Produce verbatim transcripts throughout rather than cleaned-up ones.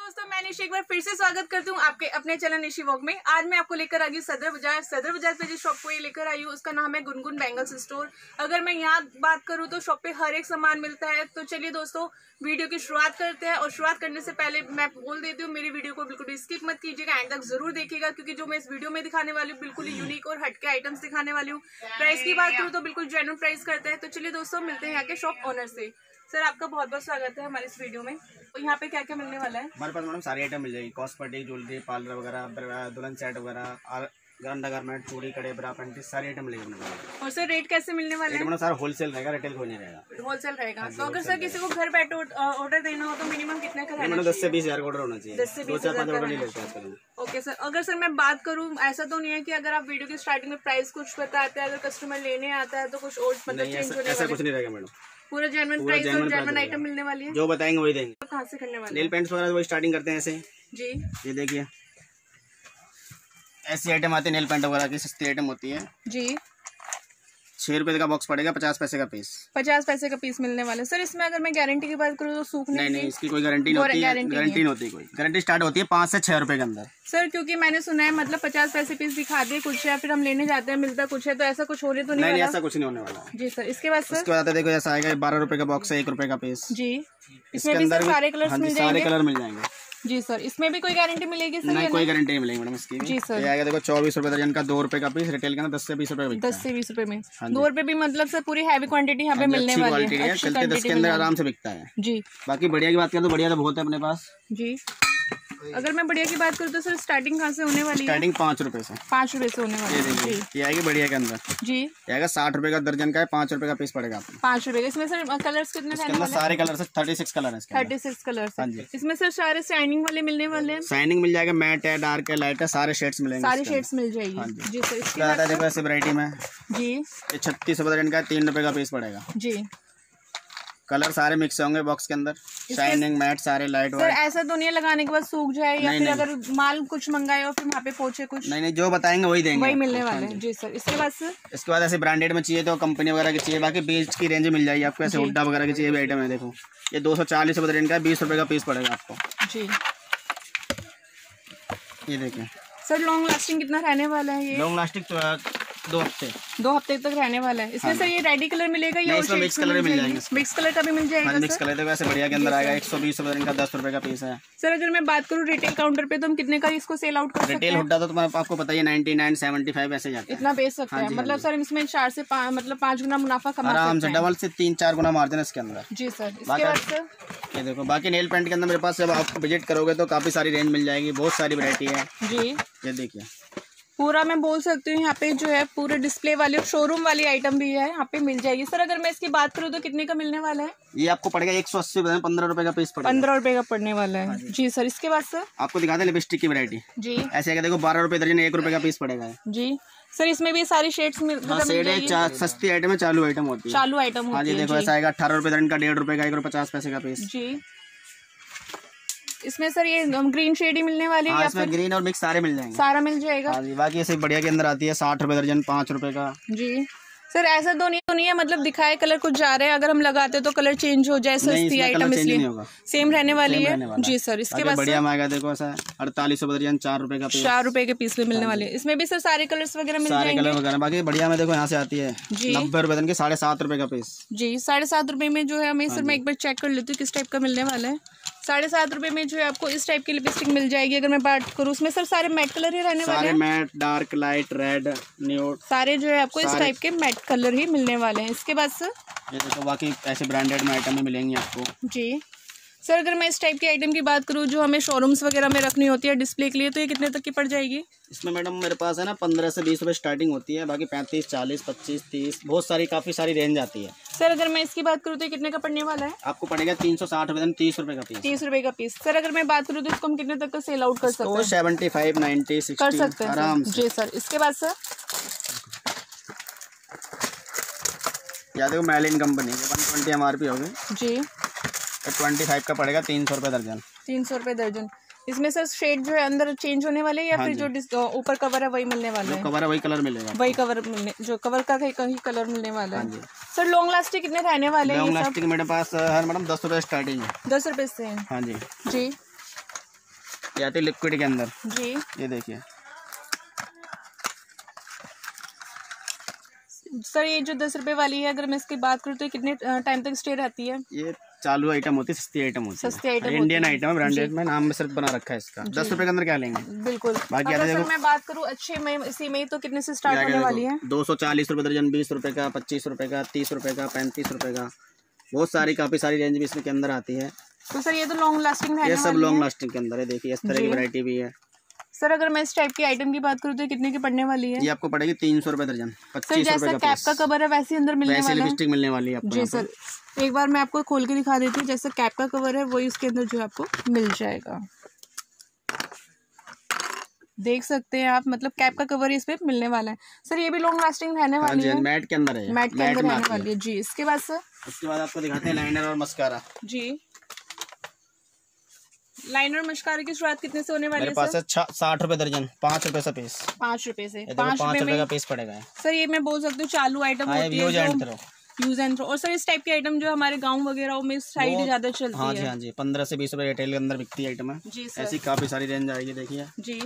दोस्तों, मैं निशी एक बार फिर से स्वागत करती हूँ आपके अपने चैनल निशी व्लॉग में। आज मैं आपको लेकर आ गई सदर बाजार। सदर बाजार पे जिस शॉप को ये लेकर आई हूँ उसका नाम है गुनगुन बैंगल्स स्टोर। अगर मैं यहाँ बात करूँ तो शॉप पे हर एक सामान मिलता है। तो चलिए दोस्तों, वीडियो की शुरुआत करते हैं। और शुरुआत करने से पहले मैं बोल देती हूँ, मेरी वीडियो को बिल्कुल स्किप मत कीजिएगा, एंड तक जरूर देखिएगा, क्योंकि जो मैं इस वीडियो में दिखाने वाली हूँ बिल्कुल यूनिक और हटके आइटम्स दिखाने वाली हूँ। प्राइस की बात करूँ तो बिल्कुल जेन्युइन प्राइस करते हैं। तो चलिए दोस्तों, मिलते हैं यहाँ के शॉप ओनर से। सर, आपका बहुत बहुत स्वागत है हमारे इस वीडियो में। तो यहाँ पे क्या क्या मिलने वाला है? हमारे पास मैडम सारी आइटम मिल जाएगी, कॉस्मेटिक, ज्वेलरी, पार्लर वगैरह, दुल्हन सेट वगैरह, अंडरगारमेंट, चूड़ी, कड़े, ब्रा, पैंटी, सारी आइटम मिलेगी। और सर रेट कैसे मिलने वाले हैं? सर होलसेल रहेगा, रिटेल कोई नहीं रहेगा। होलसेल रहेगा। तो अगर सर किसी को घर बैठे ऑर्डर देना हो तो मिनिमम कितने का रहना? दस से बीस हजार का ऑर्डर होना चाहिए। दस से बीस हजार ऑर्डर नहीं लेते। ओके सर, अगर सर मैं बात करूँ, ऐसा तो नहीं है कि अगर आप वीडियो की स्टार्टिंग में प्राइस कुछ बताते हैं, अगर कस्टमर लेने आता है तो कुछ और मतलब चेंज होने वाला? कुछ नहीं रहेगा मैडम, पूरा जेन्युइन प्राइस और जेन्युइन आइटम मिलने वाली है। जो बताएंगे वही देंगे। कहाँ से करने वाले? नेल पेंट्स वगैरह वही स्टार्टिंग करते हैं ऐसे जी। ये देखिए, ऐसी आइटम आती है नेल पेंट वगैरह की, सस्ती आइटम होती है जी। छह रुपए का बॉक्स पड़ेगा, पचास पैसे का पीस। पचास पैसे का पीस मिलने वाले। सर इसमें अगर मैं गारंटी की बात करूँ तो सूखने नहीं नहीं इसकी कोई गारंटी नहीं होती है। गारंटी नहीं होती कोई। गारंटी स्टार्ट होती है पाँच से छह रुपए के अंदर। सर क्योंकि मैंने सुना है मतलब पचास पैसे पीस दिखा दिए कुछ है, फिर हम लेने जाते हैं मिलता कुछ है, तो ऐसा कुछ होने तो नहीं? नहीं, ऐसा कुछ नहीं होने वाला जी सर। इसके बाद इसके बाद देखो ऐसा आएगा, बारह रुपए का बॉक्स है, एक रुपए का पीस जी। इसमें भी सारे कलर मिल जाएंगे? सारे कलर मिल जाएंगे जी सर। इसमें भी कोई गारंटी मिलेगी सर? नहीं, कोई गारंटी नहीं मिलेगी मैडम इसकी जी सर। ये आएगा देखो चौबीस रुपए दर्जन का, दो रुपए का पीस, रिटेल का दस से बीस रुपए। दस से बीस रुपए में दो रुपए भी मतलब सर पूरी हैवी क्वांटिटी यहाँ पे मिलने वाली है। चलते दस के अंदर आराम से बिकता है जी। बाकी बढ़िया की बात करें तो बढ़िया तो बहुत है अपने पास जी। अगर मैं बढ़िया की बात करूँ तो सर स्टार्टिंग कहाँ से होने वाली है? स्टार्टिंग पाँच रुपए से। पाँच रुपए से होने वाली है। ये आएगी बढ़िया के अंदर जी। ये आएगा साठ रुपए का दर्जन का है, पाँच रुपए का पीस पड़ेगा आपको। पाँच रुपए का। इसमें सर कलर्स कितने रहने वाले? सारे कलर थर्टी सिक्स कलर है। थर्टी सिक्स कलर हाँ जी। इसमें सर सारे शाइनिंग वाले मिलने वाले हैं? शाइनिंग मिल जाएगा, मैट है, डार्क है, लाइट है, सारे शेड्स मिलेंगे। सारे शेड्स मिल जाएगी जी सर। इसके बाद देखो ऐसे वैरायटी में जी, ये छत्तीस रुपए दर्जन का, तीन रुपए का पीस पड़ेगा जी। कलर सारे मिक्स होंगे बॉक्स के अंदर, शाइनिंग, मैट, सारे लाइट। सर ऐसा तो नहीं है लगाने के बाद सूख जाए या फिर अगर माल कुछ मंगाए और फिर वहाँ पे पहुंचे कुछ? नहीं नहीं, जो बताएंगे वही देंगे, वही मिलने वाले हैं जी सर। इसके बाद सर इसके बाद ऐसे ब्रांडेड में चाहिए तो कंपनी वगैरह की चाहिए, बाकी बीस की रेंज मिल जाएगी आपको। ऐसे हुड्डा वगैरह की चाहिए भी आइटम है। देखो ये दो सौ चालीस रुपए रेंज का, बीस रुपए का पीस पड़ेगा आपको जी। ये देखिए सर, लॉन्ग लास्टिंग कितना रहने वाला है ये? लॉन्ग लास्टिंग तो दो हफ्ते दो हफ्ते तक रहने वाला है। इसमें हाँ सर ये रेडी कलर मिलेगा या इसमें मिक्स कलर मिल जाएंगे? मिक्स कलर का भी मिल जाएगा। मिक्स कलर देखो ऐसे बढ़िया के अंदर आएगा, एक सौ बीस रुपए का, दस रुपए का पीस है। सर अगर मैं बात करूँ रिटेल काउंटर पे तो हम कितने का इसको सेल आउट कर सकते हैं? रिटेल हुड्डा तो तुम्हारे आपको पता ही है नाइनटी नाइन सेवेंटी फाइव ऐसे जाता है, इतना बेच सकते हैं मतलब सर इसमें चार से मतलब पाँच गुना मुनाफा कमा आराम से, डबल से तीन चार गुना मार्जिन है इसके अंदर जी सर। इसके बाद सर ये देखो, बाकी नेल पेंट के अंदर मेरे पास जब आप विजिट करोगे तो काफी सारी रेंज मिल जाएगी, बहुत सारी वैरायटी है जी। ये देखिए पूरा मैं बोल सकती हूँ यहाँ पे जो है पूरे डिस्प्ले वाली शोरूम वाली आइटम भी है यहाँ पे मिल जाएगी। सर अगर मैं इसकी बात करूँ तो कितने का मिलने वाला है? ये आपको पड़ेगा एक सौ अस्सी रुपए, पंद्रह रुपए का पीस पड़ेगा। पंद्रह रुपए का पड़ने वाला है जी सर। इसके बाद सर आपको दिखाते हैं लिपस्टिक की वैरायटी जी। ऐसे देखो बारह रुपए दर्जन, एक रुपए का पीस पड़ेगा जी सर। इसमें भी सारी शेड्स मिल सस्ती आइटम है, चालू आइटम होती है, चालू आइटम होती है। हाँ जी देखो ऐसा आएगा अठारह रुपए दर्जन का, डेढ़ रुपए का, एक रुपए पचास पैसे का पीस जी। इसमें सर ये ग्रीन शेड ही मिलने वाली है हाँ, या इसमें फिर ग्रीन और मिक्स सारे मिल जाएंगे? सारा मिल जाएगा हाँ जी। बाकी ऐसे बढ़िया के अंदर आती है साठ रुपए दर्जन, पाँच रुपए का जी। सर ऐसा तो नहीं तो नहीं है मतलब दिखाए कलर कुछ जा रहे हैं, अगर हम लगाते तो कलर चेंज हो जाए? सस्ती आइटम इसलिए सेम रहने वाली है जी सर। इसके बाद बढ़िया आएगा देखो ऐसा अड़तालीस रुपए दर्जन, चार रुपए का, चार रुपए के पीस में मिलने वाले। इसमें भी सर सारे कलर्स वगैरह मिल जाएंगे, सारे कलर वगैरह। बाकी बढ़िया में देखो यहाँ से आती है नब्बे रुपए के, साढ़े सात रुपए का पीस जी। साढ़े सात रुपए में जो है हमें सर मैं एक बार चेक कर लेती हूँ किस टाइप का मिलने वाला है। साढ़े सात रुपए में जो है आपको इस टाइप की लिपस्टिक मिल जाएगी। अगर मैं बात करूँ उसमें सर सारे मैट कलर ही रहने वाले हैं, matte, dark, light, red, nude, सारे जो है आपको इस टाइप के मैट कलर ही मिलने वाले हैं। इसके बाद सर ये देखो बाकी ऐसे ब्रांडेड में आइटम मिलेंगी आपको जी। सर अगर मैं इस टाइप की आइटम की बात करूँ जो हमें शोरूम्स वगैरह में रखनी होती है डिस्प्ले के लिए, तो ये कितने तक की पड़ जाएगी? इसमें मैडम मेरे पास है ना पंद्रह से बीस रुपए स्टार्टिंग होती है, बाकी पैंतीस, चालीस, पच्चीस, तीस, बहुत सारी काफी सारी रेंज आती है। सर अगर मैं इसकी बात करूँ तो कितने का पड़ने वाला है? आपको पड़ेगा तीन सौ साठ रुपए, तीस रुपए का पीस। तीस रुपए का पीस। सर अगर मैं बात करूँ तो इसको हम कितने तक का सेल आउट कर सकते हैं? सेवेंटी फाइव, नाइन्टी, सिक्सटी कर सकते हैं आराम से जी सर। इसके बाद सर याद है मैलिन कंपनी के one twenty M R P होगी जी। ट्वेंटी फाइव का पड़ेगा, तीन सौ रुपए दर्जन। तीन सौ रुपए दर्जन। इसमें सर शेड जो है अंदर चेंज होने वाले या हाँ फिर जो ऊपर कवर है वही मिलने वाला है? कवर है वही कलर मिलेगा, वही कवर मिलने जो कवर का कहीं कलर मिलने वाला है हाँ। सर लॉन्ग लास्टिंग कितने रहने वाले हैं? लॉन्ग लास्टिंग मेरे पास है मैडम दस रुपए स्टार्टिंग है। दस रुपए से हाँ जी जी। ये आती है लिक्विड के अंदर जी। ये देखिए सर, ये जो दस रुपए वाली है, अगर मैं इसकी बात करूँ तो कितने टाइम तक स्टे रहती है? ये चालू आइटम होती है, सस्ती आइटम होती है, सस्ती आइटम, इंडियन आइटम है, ब्रांडेड में नाम में सिर्फ बना रखा है इसका। दस रुपए के अंदर क्या लेंगे? बिल्कुल। बाकी अगर सर मैं बात करूँ अच्छे में, इसी में तो कितने से स्टार्ट होने वाली है? दो सौ चालीस रुपए दर्जन, बीस रुपए का, पच्चीस रुपए का, तीस रुपए का, पैंतीस रुपए का, बहुत सारी काफी सारी रेंज भी इसमें के अंदर आती है। तो सर ये तो लॉन्ग लास्टिंग है, ये सब लॉन्ग लास्टिंग के अंदर है। देखिए इस तरह की वैरायटी भी है। सर अगर मैं इस टाइप की आइटम की बात करूँ तो कितने की पड़ने वाली है? ये आपको पड़ेगी तीन सौ रुपए दर्जन, पच्चीस रुपए का। कैप का कवर है वैसे अंदर मिलने वाला है, लिपस्टिक मिलने वाली है आपको। जी सर, एक बार मैं आपको खोल के दिखा देती हूँ। जैसे कैप का कवर है वही उसके अंदर जो है आपको मिल जाएगा, देख सकते हैं आप। मतलब कैप का कवर इस पे मिलने वाला है। सर ये भी लॉन्ग लास्टिंग रहने वाली है, मैट के अंदर है, मैट के अंदर रहने वाली है जी। इसके बाद सर, उसके बाद आपको दिखाते हैं लाइनर और मस्कारा जी। लाइनर मस्कारा की शुरुआत कितने से होने वाली है? मेरे पास है साठ रुपए दर्जन, पाँच रुपए से पीस। पाँच रुपए से पाँच रुपए का पीस पड़ेगा। सर ये मैं बोल सकती हूँ चालू आइटम होती है, यूज एंड थ्रो। और सर इस टाइप की आइटम जो हमारे गांव वगैरह में साइड ज्यादा चलती है। हाँ जी हाँ जी, पंद्रह से बीस रुपए रिटेल के अंदर बिकती है आइटम है जी सर। ऐसी काफी सारी रेंज आएगी, देखिए जी।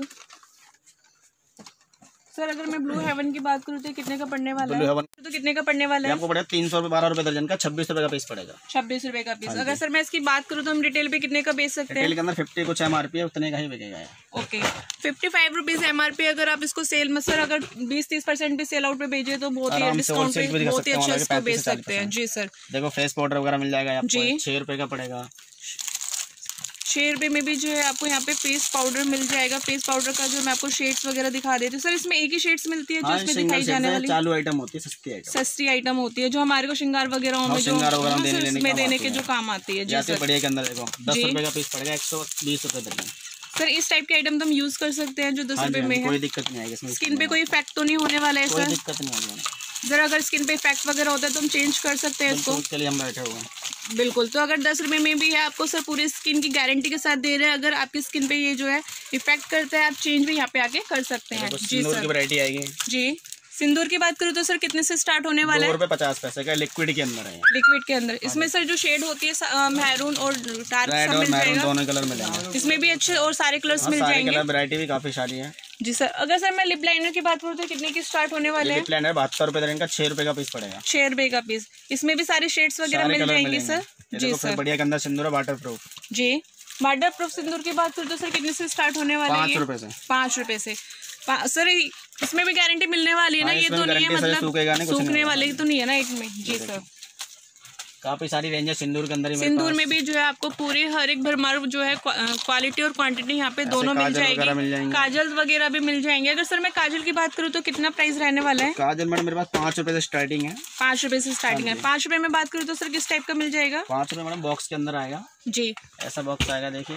सर अगर मैं ब्लू हेवन की बात करूँ तो कितने का पड़ने वाला है? ब्लू हेवन तो कितने का पड़ने वाला है? आपको पड़ेगा तीन सौ बारह रुपए दर्जन का, छब्बीस रुपए का पीस पड़ेगा। छब्बीस रुपए का पीस। अगर सर मैं इसकी बात करूँ तो हम रिटेल पे कितने का बेच सकते हैं? रिटेल के अंदर फिफ्टी कुछ एमआरपी है, उतने का ही बिकेगा। Okay, fifty five rupees MRP. अगर आप इसको सेल में सर अगर बीस तीस परसेंट भी सेल आउट पे भेजे तो बहुत ही डिस्काउंट पे बहुत ही अच्छा इसको बेच सकते हैं जी सर। देखो फेस पाउडर वगैरह मिल जाएगा आपको, छह रुपए का पड़ेगा। छह रुपए में भी जो है आपको यहाँ पे फेस पाउडर मिल जाएगा। फेस पाउडर का जो मैं आपको शेड्स वगैरह दिखा देती हूँ। सर इसमें एक ही शेड्स मिलती है जो इसमें दिखाई जाने वाली चालू आइटम होती है, सस्ती आइटम सस्ती आइटम होती है जो हमारे को श्रृंगार वगैरह में जो में देने के जो काम आती है जी सर। बढ़िया के अंदर देखो दस रुपए का पीस पड़ेगा, एक सौ बीस रुपए दर्जन। सर इस टाइप के आइटम तो हम यूज कर सकते हैं जो दस रुपए में है, कोई दिक्कत नहीं आएगी। स्किन पे कोई इफेक्ट तो नहीं होने वाला है सर? दिक्कत नहीं आएगी सर। अगर स्किन पे इफेक्ट वगैरह होता है तो हम चेंज कर सकते हैं इसको, उसके लिए हम बैठे हुए हैं। बिल्कुल। तो अगर दस रुपए में भी है आपको सर पूरी स्किन की गारंटी के साथ दे रहे हैं। अगर आपकी स्किन पे ये जो है इफेक्ट करता है आप चेंज भी यहाँ पे आके कर सकते हैं जी सर। की वैरायटी आएगी जी। सिंदूर की बात करूँ तो सर कितने से स्टार्ट होने वाला है? दो रुपए पचास पैसे का, लिक्विड के अंदर है। लिक्विड के अंदर इसमें सर जो शेड होती है मैरून और डार्क सब मिल जाएगा, दोनों कलर मिलेंगे इसमें भी अच्छे और सारे कलर्स मिल जाएंगे। वैरायटी भी काफी सारी है जी सर। अगर सर मैं लिप लाइनर की बात करूँ तो कितने की स्टार्ट होने वाले हैं? लिप लाइनर बहत्तर रुपए दर्जन का, छह रुपए का पीस पड़ेगा। छह रुपए का पीस। इसमें भी सारे शेड्स वगैरह मिल जाएंगे सर जी सर। बढ़िया के अंदर सिंदूर वाटर प्रूफ जी। वाटर प्रूफ सिंदूर की बात करूँ तो सर कितने से स्टार्ट होने वाले हैं? पाँच रुपए से। पाँच रुपए से सर। इसमें भी गारंटी मिलने वाली है ना? ये तो नहीं है मतलब सूखने वाले तो नहीं है ना इसमें जी सर। काफी सारी रेंज है सिंदूर के अंदर ही। सिंदूर में भी जो है आपको पूरी हर एक भरमार जो है क्वालिटी और क्वांटिटी यहाँ पे दोनों मिल जाएगी। काजल वगैरह भी मिल जाएंगे। अगर सर मैं काजल की बात करूँ तो कितना प्राइस रहने वाला है? काजल मैडम मेरे पास पाँच रुपए से स्टार्टिंग है। पाँच रुपए से स्टार्टिंग है। पाँच रुपए में बात करूँ तो सर किस टाइप का मिल जाएगा? पाँच रुपए मैडम बॉक्स के अंदर आएगा जी। ऐसा बॉक्स आएगा, देखिए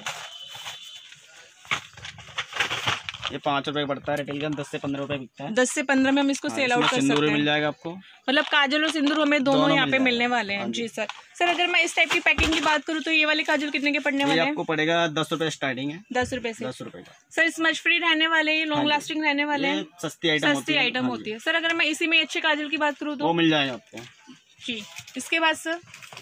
ये पाँच रुपए का पड़ता है। रिटेल का दस से पंद्रह रुपए बिकता है। दस से पंद्रह में हम इसको सेल आउट कर सकते हैं। सिंदूर मिल जाएगा आपको, मतलब काजल और सिंदूर हमें दोनों यहाँ पे मिलने वाले हैं जी सर। सर अगर मैं इस टाइप की पैकिंग की बात करूँ तो ये वाले काजल कितने के पड़ने वाले हैं? आपको पड़ेगा दस रुपए स्टार्टिंग है। दस रुपए से दस रुपए का सर। स्मच फ्री रहने वाले हैं, लॉन्ग लास्टिंग रहने वाले हैं, सस्ती आइटम सस्ती आइटम होती है सर। अगर मैं इसी में अच्छे काजल की बात करूँ तो वो मिल जाएगा आपको जी। इसके बाद सर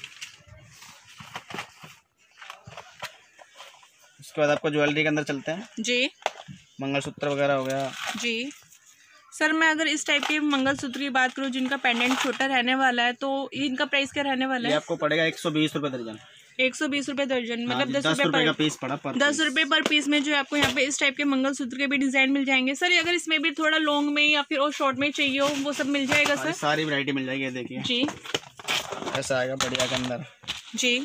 उसके बाद आपको ज्वेलरी के अंदर चलते हैं जी। मंगलसूत्र वगैरह हो गया जी। सर मैं अगर इस टाइप के मंगलसूत्र की बात करूँ जिनका पेंडेंट छोटा रहने वाला है तो इनका प्राइस क्या रहने वाला है? ये आपको पड़ेगा एक सौ बीस रुपए दर्जन। एक सौ बीस रुपए दर्जन, मतलब दस रुपए रुपए का पीस पड़ा पर दस रुपए पर पीस में जो है आपको यहाँ पे इस टाइप के मंगलसूत्र के भी डिजाइन मिल जाएंगे सर। अगर इसमें भी थोड़ा लॉन्ग में या फिर और शॉर्ट में चाहिए हो वो सब मिल जाएगा सर। सारी वैरायटी मिल जाएगी, देखिए जी। ऐसा आएगा बढ़िया के अंदर जी।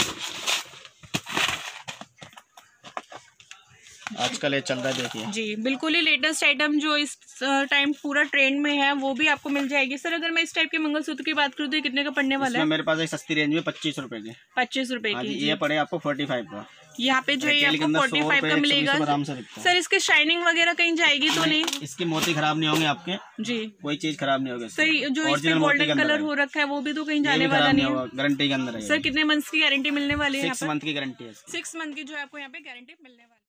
आजकल ये चल रहा है, देखिए जी बिल्कुल ही लेटेस्ट आइटम जो इस टाइम पूरा ट्रेंड में है वो भी आपको मिल जाएगी सर। अगर मैं इस टाइप के मंगलसूत्र की बात करूँ तो कितने का पड़ने वाला है? मेरे पास एक सस्ती रेंज में पच्चीस रुपए की। पच्चीस रुपए की ये पड़े आपको फोर्टी फाइव का। यहाँ पे जो है आपको फोर्टी फाइव का मिलेगा सर। इसकी शाइनिंग वगैरह कहीं जाएगी तो नहीं? इसके मोती खराब नहीं होंगे आपके जी, कोई चीज खराब नहीं होगी सर। जो इसमें गोल्डन कलर हो रखा है वो भी तो कहीं जाने वाला नहीं है, गारंटी के अंदर है सर। कितने मंथ्स की गारंटी मिलने वाली है? सिक्स मंथ की गारंटी है। सिक्स मंथ की जो है आपको यहाँ पे गारंटी मिलने वाली है।